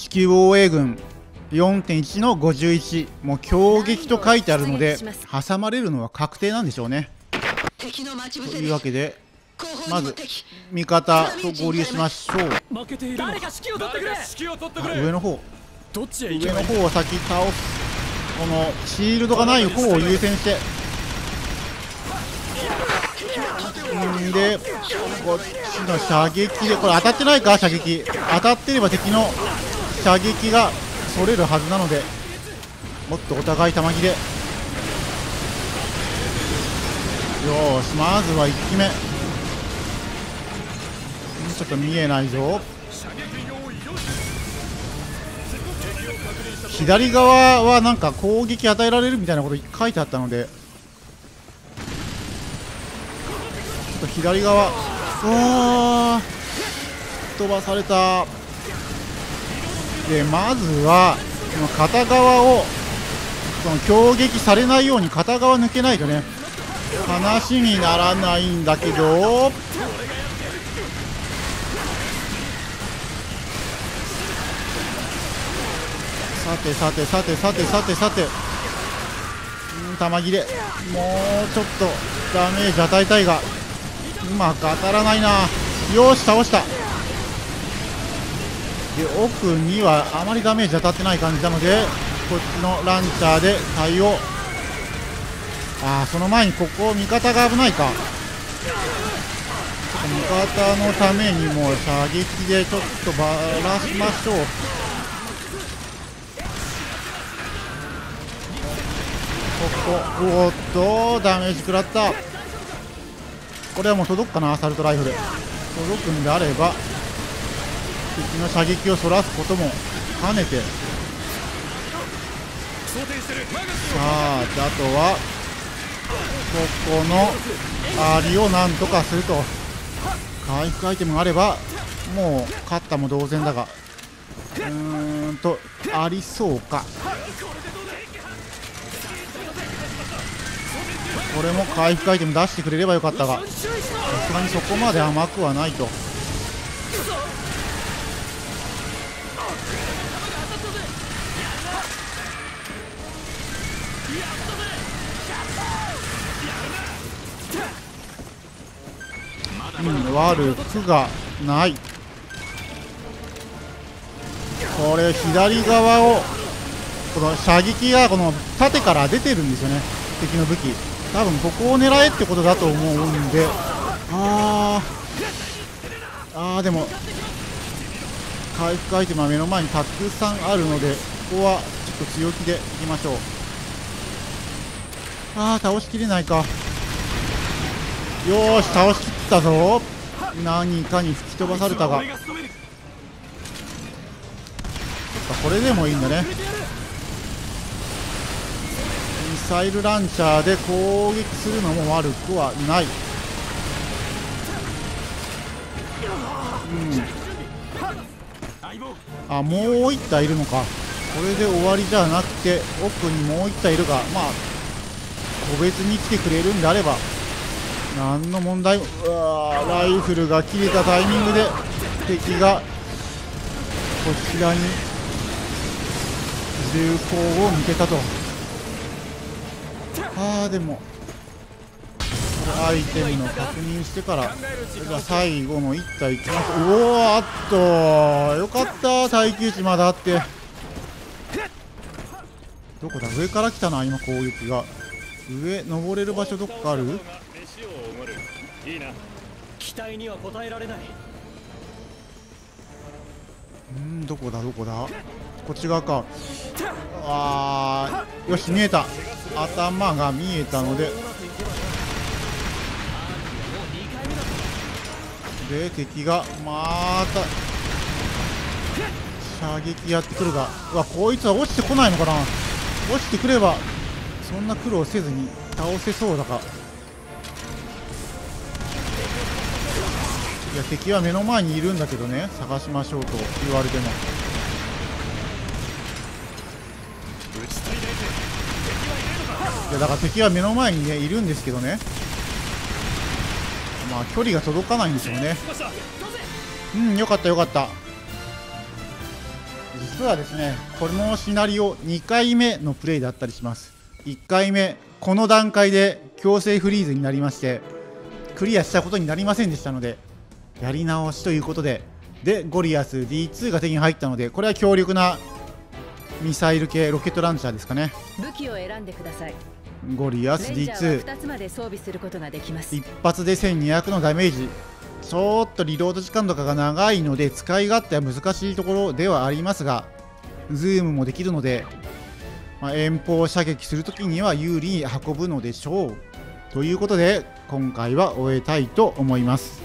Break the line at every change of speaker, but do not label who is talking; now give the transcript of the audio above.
地球防衛軍 4.1 の51、もう強撃と書いてあるので挟まれるのは確定なんでしょうね。というわけでまず味方と合流しましょう。上の方を先倒す。このシールドがない方を優先して、でこっちの射撃で、これ当たってないか、射撃当たってれば敵の射撃がそれるはずなので、もっとお互い弾切れ。よーし、まずは1機目。ちょっと見えないぞ。左側はなんか攻撃与えられるみたいなこと書いてあったので、ちょっと左側、飛ばされた。でまずはこの片側をその攻撃されないように片側抜けないとね、話にならないんだけど、さて、弾切れ。もうちょっとダメージ与えたいがうまく当たらないな。よし、倒した。で奥にはあまりダメージ当たってない感じなので、こっちのランチャーで対応。その前にここ味方が危ないか。味方のためにも射撃でちょっとばらしましょう。おっとダメージ食らった。これはもう届くかな、アサルトライフル。届くんであれば敵の射撃をそらすことも兼ねて、さああとはここのアリをなんとかすると。回復アイテムがあればもう勝ったも同然だが、ありそうか。これも回復アイテム出してくれればよかったが、さすがにそこまで甘くはないと。悪くがない。これ左側をこの射撃がこの縦から出てるんですよね、敵の武器。多分ここを狙えってことだと思うんで、でも回復アイテムは目の前にたくさんあるので、ここはちょっと強気でいきましょう。倒しきれないか。よーし、倒しきったぞ。何かに吹き飛ばされたが、これでもいいんだね。ミサイルランチャーで攻撃するのも悪くはない。もう1体いるのか。これで終わりじゃなくて奥にもう1体いるが、個別に来てくれるんであれば何の問題も。ライフルが切れたタイミングで敵がこちらに銃口を向けたと。でもアイテムの確認してから、じゃあ最後の1体いきます。よかった、耐久値まだあって。どこだ、上から来たな今攻撃が。上登れる場所どっかある？
期待には応えられない。
どこだこっち側か。よし、見えた。頭が見えたので、敵がまた射撃やってくるが、こいつは落ちてこないのかな。落ちてくればそんな苦労せずに倒せそうだが、いや敵は目の前にいるんだけどね、探しましょうと言われても。いやだから敵は目の前にねいるんですけどね、距離が届かないんですよね。よかった。 実はですね、このシナリオ2回目のプレイだったりします。1回目この段階で強制フリーズになりましてクリアしたことになりませんでしたので、やり直しということで、ゴリアス D2 が手に入ったので、これは強力なミサイル系ロケットランチャーですかね。
武器を選んでください。
ゴリアス
レンジャー
D2
は2つまで装備することができます。
一発で1200のダメージ。ちょっとリロード時間とかが長いので使い勝手は難しいところではありますが、ズームもできるので、遠方射撃するときには有利に運ぶのでしょう。ということで今回は終えたいと思います。